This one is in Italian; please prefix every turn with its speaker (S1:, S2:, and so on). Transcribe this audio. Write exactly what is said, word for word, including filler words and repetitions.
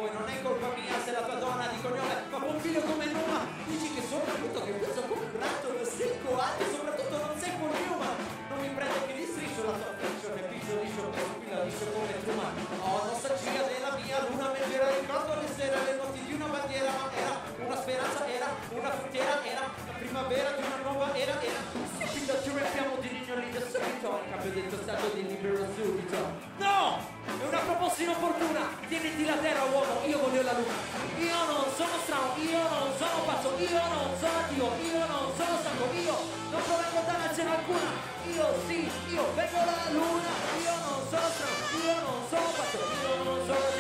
S1: poi non è colpa mia se la tua donna di cognome fa un figlio come Numa. Dici che sono brutto, che peso come un ratto, non sei coatto, soprattutto non sei con Newman. Non mi prende che di striscio la tua fiction e piccio liscio per un filo liscio come Truma. Oh, nostalgia della mia luna, mentre ricordo le sere le notti di una bandiera, ma era una speranza, era una frontiera, era la primavera di una nuova era, era subito ci mettiamo di Nino lì da subito, il cambio del tuo stato di libero subito. No! È una proposta inopportuna, tieniti la terra uomo, io voglio la luna. Io non sono strano, io non sono pazzo, io non sono attivo, io non sono stanco, io non provengo da nazione alcuna. Io sì, io vengo dalla luna, io non sono strano, io non sono pazzo, io non sono